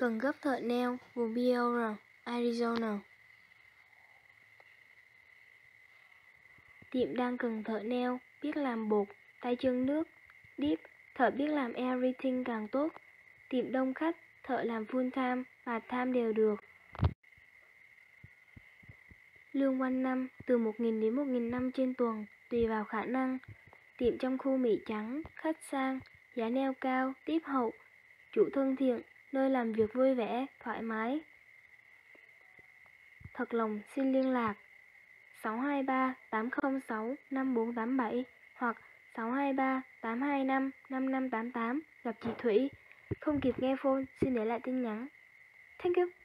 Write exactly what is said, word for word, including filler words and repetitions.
Cần gấp thợ nail, vùng Beaver, Arizona. Tiệm đang cần thợ nail, biết làm bột, tay chân nước, dip, thợ biết làm everything càng tốt. Tiệm đông khách, thợ làm full time, part time đều được. Lương quanh năm, từ một nghìn đến một nghìn năm trên tuần, tùy vào khả năng. Tiệm trong khu Mỹ Trắng, khách sang, giá nail cao, tiếp hậu, chủ thân thiện, nơi làm việc vui vẻ, thoải mái. Thật lòng xin liên lạc sáu hai ba tám không sáu năm bốn tám bảy hoặc sáu hai ba tám hai năm năm năm tám tám, gặp chị Thủy. Không kịp nghe phone, xin để lại tin nhắn. Thank you.